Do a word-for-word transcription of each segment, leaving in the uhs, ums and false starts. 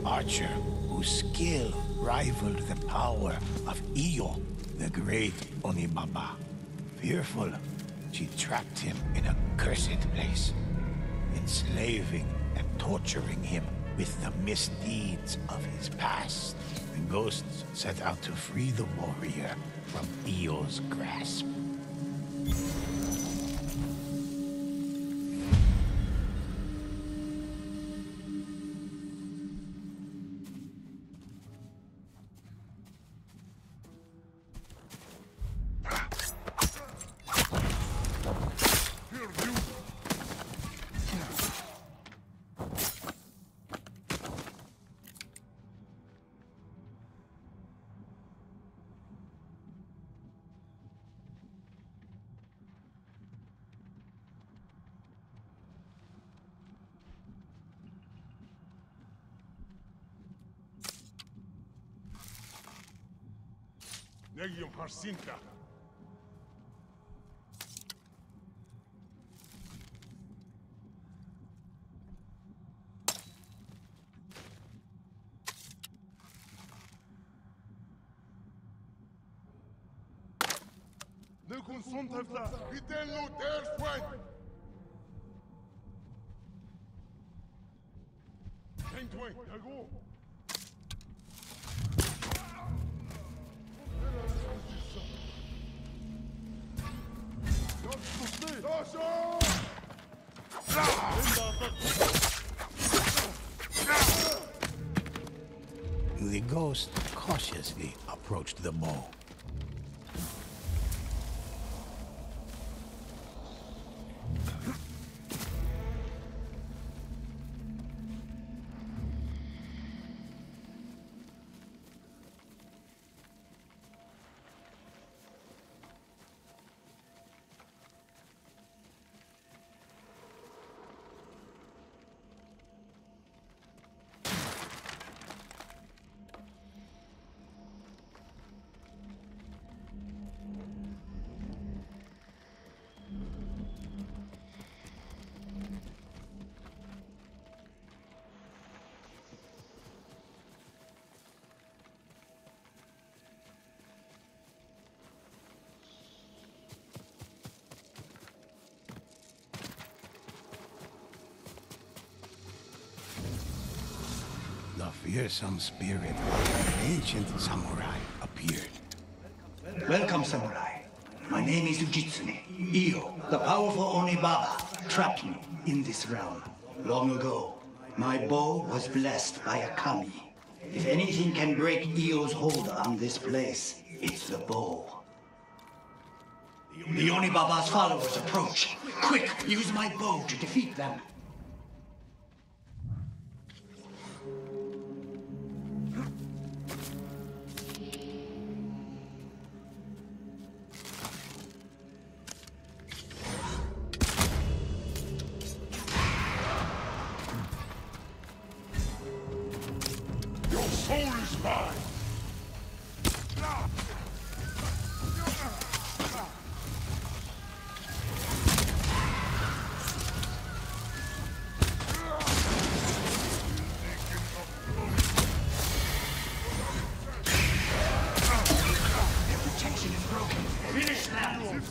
archer whose skill rivaled the power of Iyo, the great Onibaba. Fearful, she trapped him in a cursed place, enslaving and torturing him with the misdeeds of his past. The ghosts set out to free the warrior from Iyo's grasp. Negium Harsinta. Nekun Sontevta. Vitello Derswen. Tengtway, Dago. The ghost cautiously approached the bow. The fearsome spirit of an ancient samurai appeared. Welcome, samurai. My name is Ujitsune. Iyo, the powerful Onibaba, trapped me in this realm. Long ago, my bow was blessed by a kami. If anything can break Iyo's hold on this place, it's the bow. The Onibaba's followers approach. Quick, use my bow to defeat them. Soul is mine! Their protection is broken. Finish them!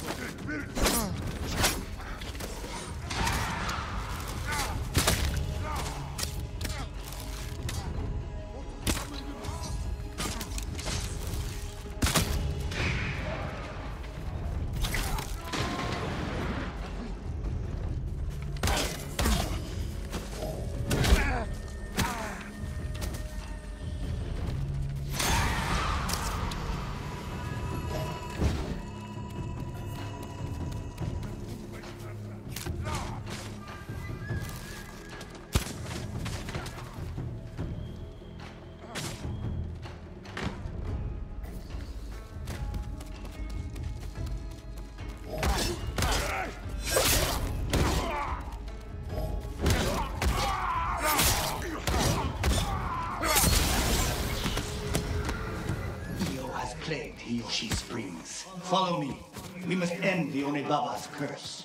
Plagued Hiyoshi Springs. Follow me. We must end the Onibaba's curse.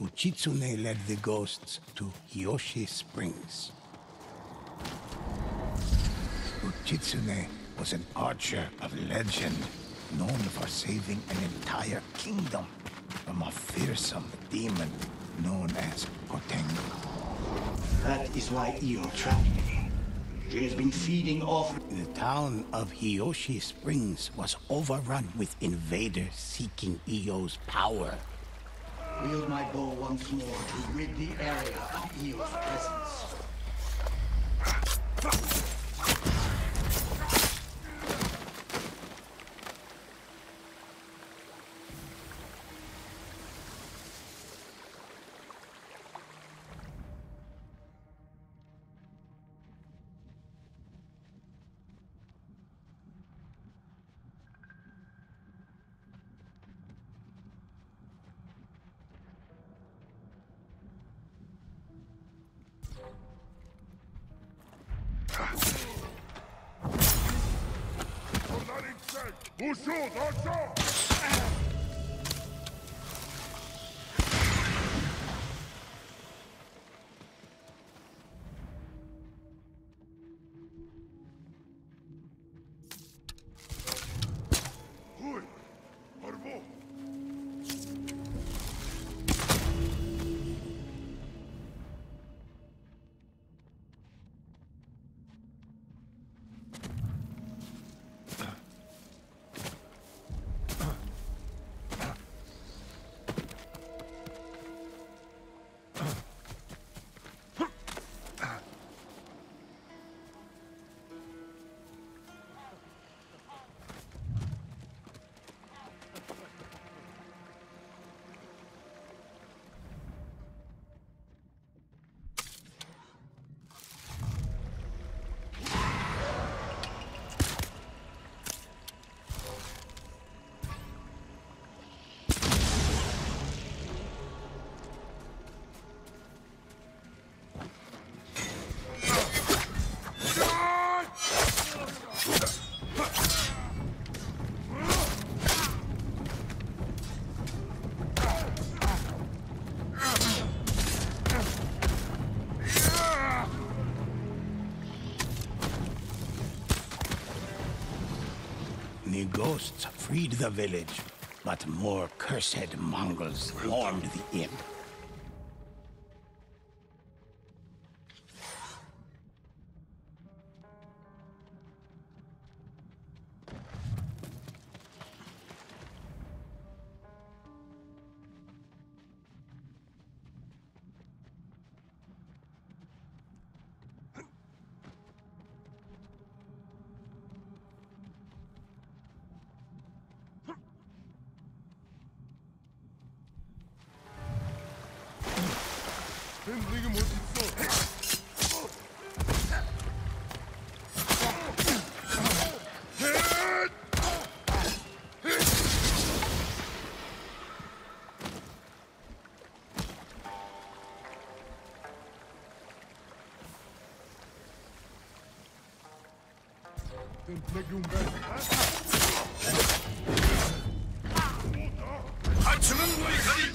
Uchitsune led the ghosts to Hiyoshi Springs. Ujitsune was an archer of legend, known for saving an entire kingdom from a fearsome demon known as Gotengo. That is why Io trapped me. She has been feeding off... The town of Hiyoshi Springs was overrun with invaders seeking Io's power. Wield my bow once more to rid the area of Io's presence. Ushu, Dosho! Hui, Arbo! The ghosts freed the village, but more cursed Mongols swarmed the inn. 밴딩이 멋있어. 밴딩이 온 아침은 뭐이까지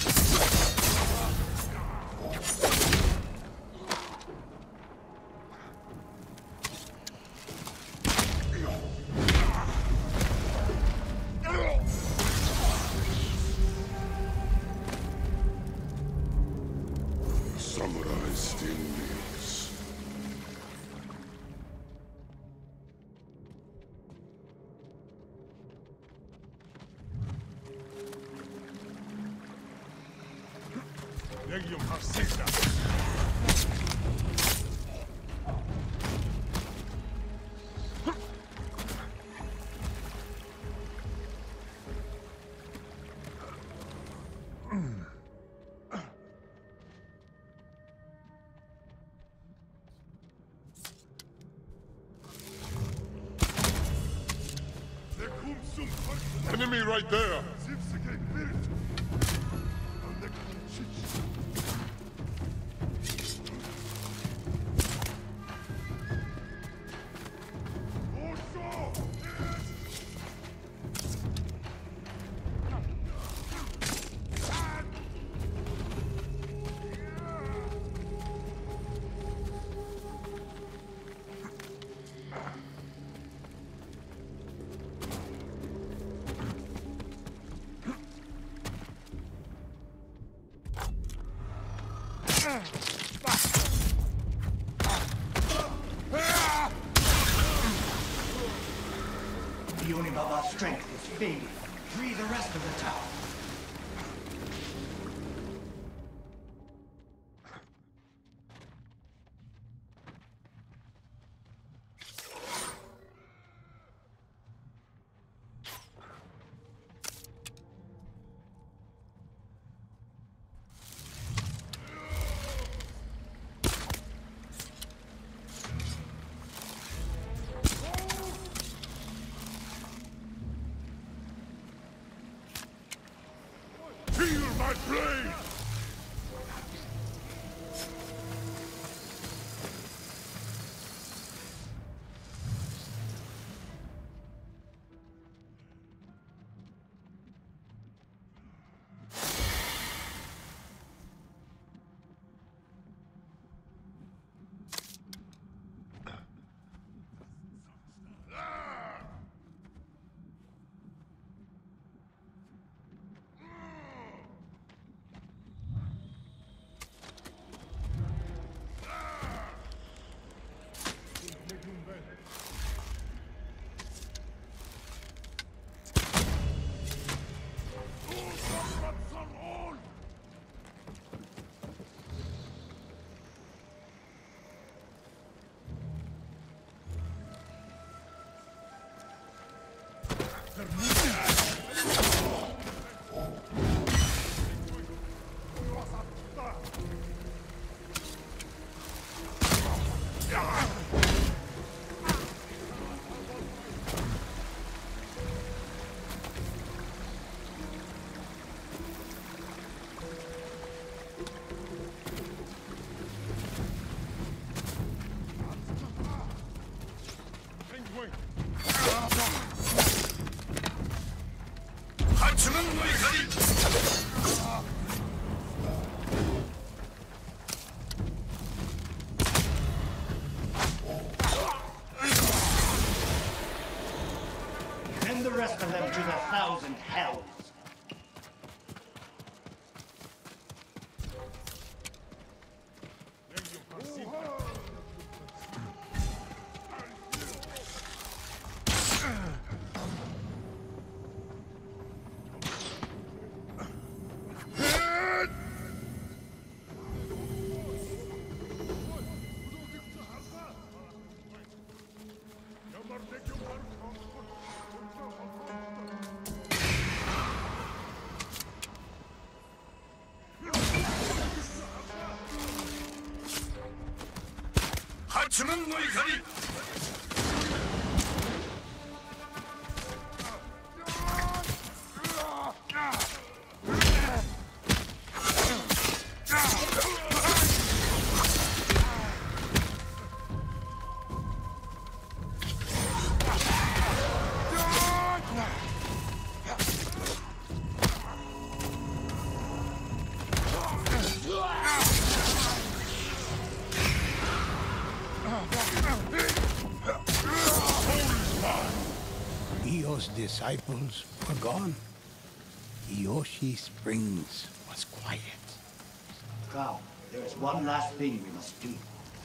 Samurai still lives. Legium Hasita. Enemy right there! The Onibaba's strength is fading. Free the rest of the town. Feel my blade! Send the rest of them to the thousand hells. 하츠는 너희 가리! Io's disciples were gone. Yoshi Springs was quiet. Now, there is one last thing we must do.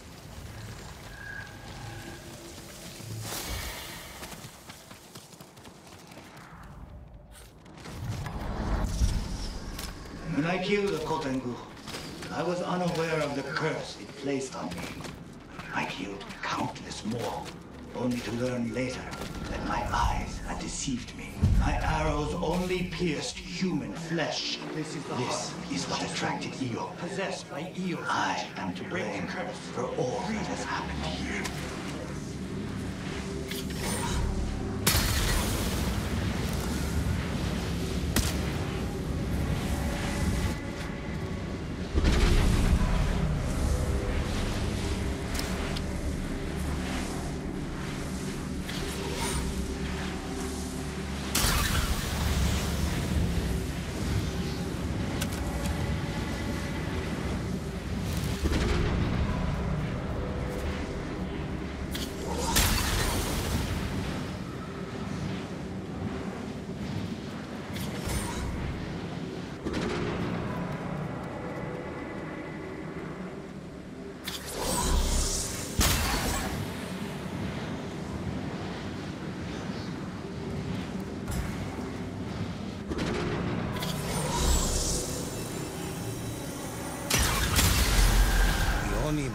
When I killed the Kotengu, I was unaware of the curse it placed on me. I killed countless more, only to learn later that my eyes had deceived me. My arrows only pierced human flesh. This is, this is what attracted Io. Possessed by Io. I am to blame for all that has happened here.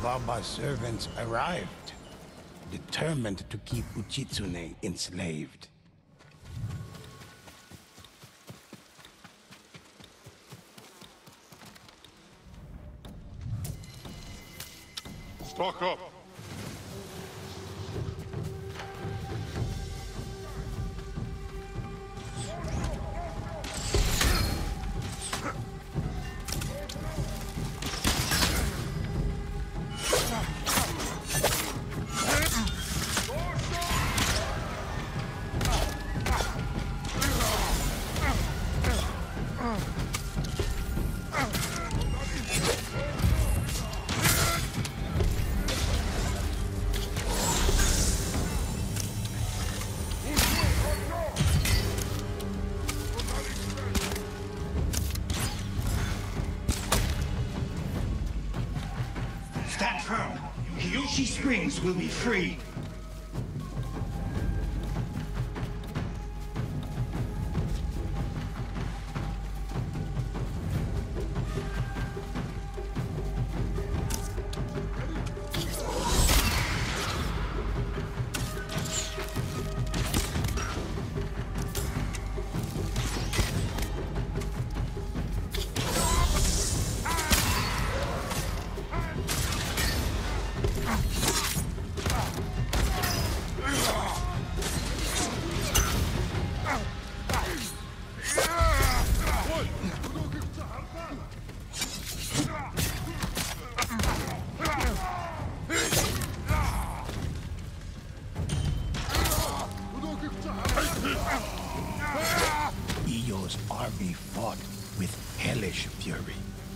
Baba's servants arrived, determined to keep Uchitsune enslaved. Stock up! Stand firm. Kyoshi Springs will be free. Io's army fought with hellish fury.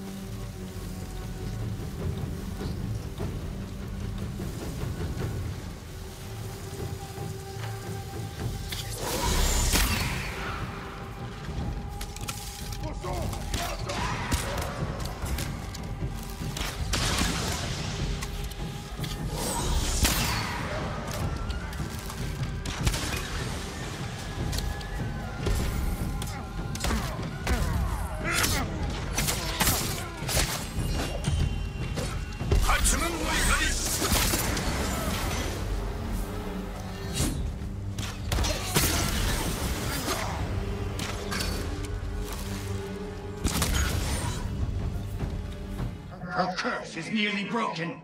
Her curse is nearly broken.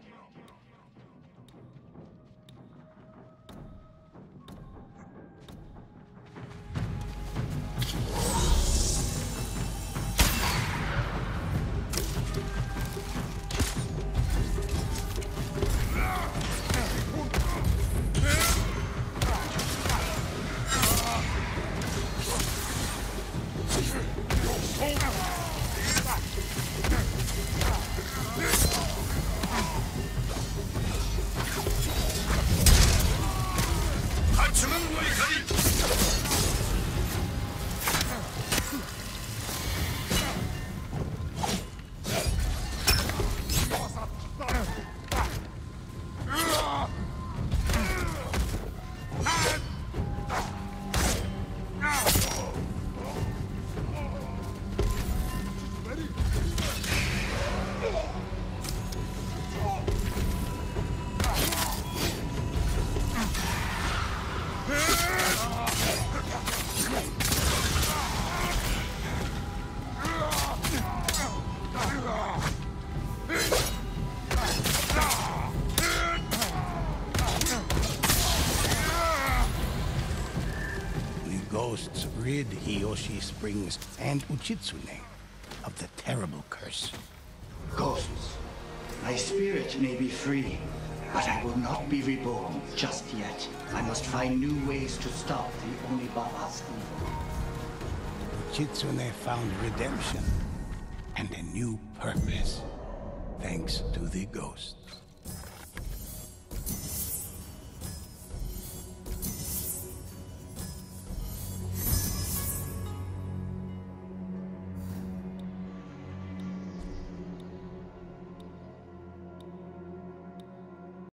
Ghosts rid Hiyoshi Springs and Uchitsune of the terrible curse. Ghosts, my spirit may be free, but I will not be reborn just yet. I must find new ways to stop the Onibaba's evil. Uchitsune found redemption and a new purpose, thanks to the ghosts.